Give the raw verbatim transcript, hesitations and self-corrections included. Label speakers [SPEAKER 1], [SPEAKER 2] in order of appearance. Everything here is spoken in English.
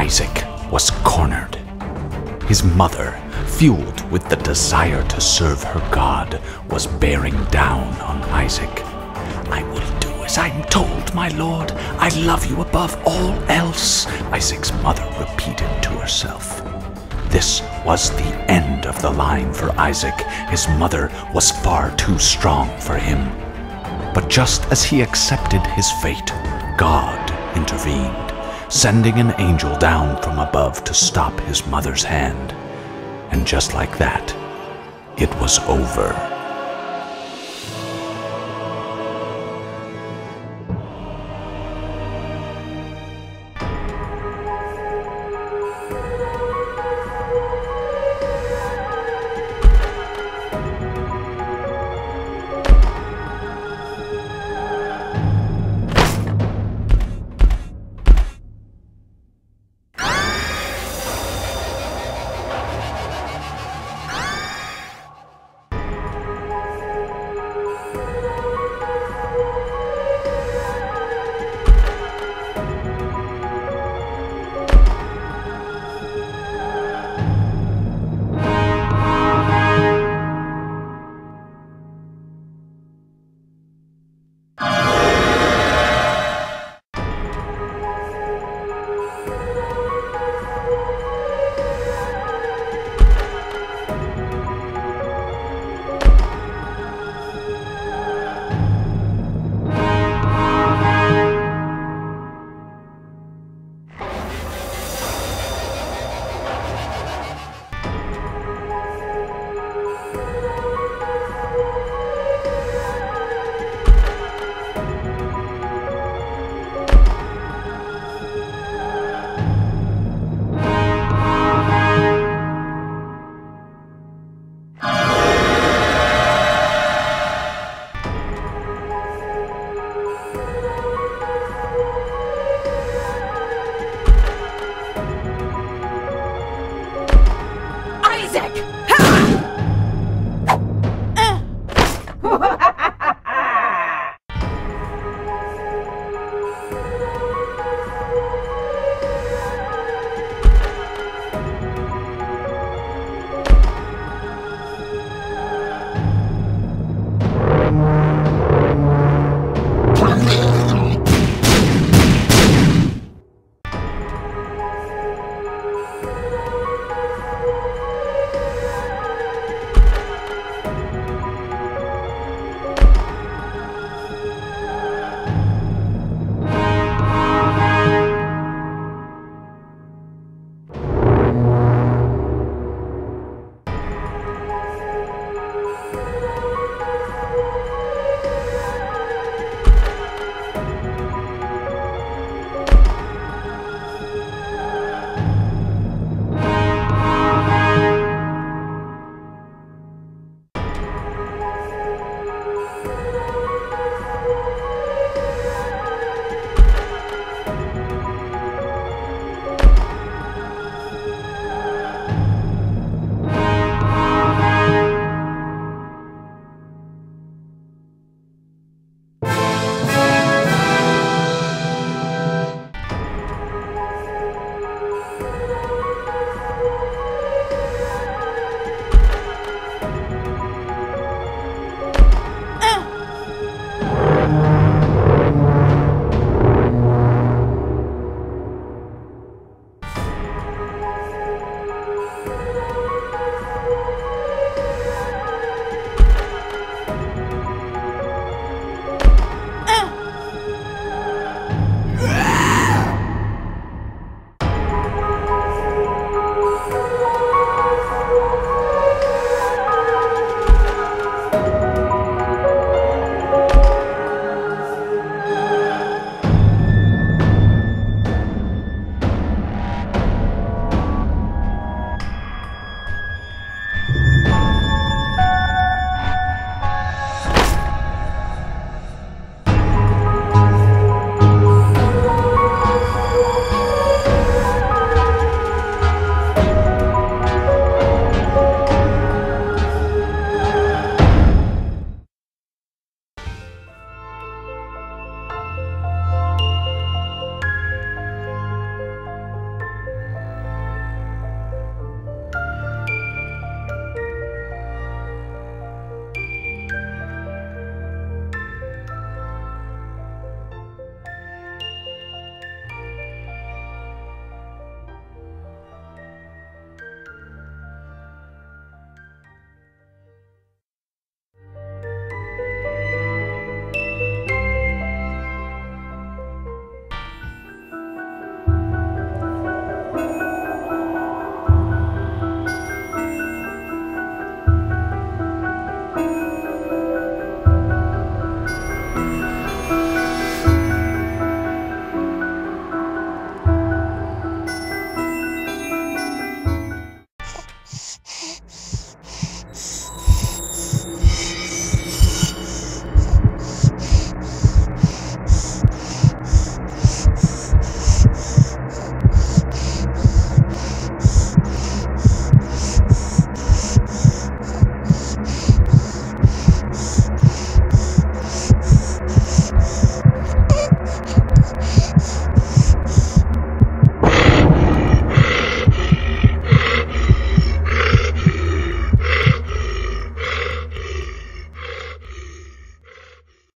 [SPEAKER 1] Isaac was cornered. His mother, fueled with the desire to serve her God, was bearing down on Isaac. "I will do as I am told, my lord. I love you above all else," Isaac's mother repeated to herself. This was the end of the line for Isaac. His mother was far too strong for him. But just as he accepted his fate, God intervened, sending an angel down from above to stop his mother's hand. And just like that, it was over.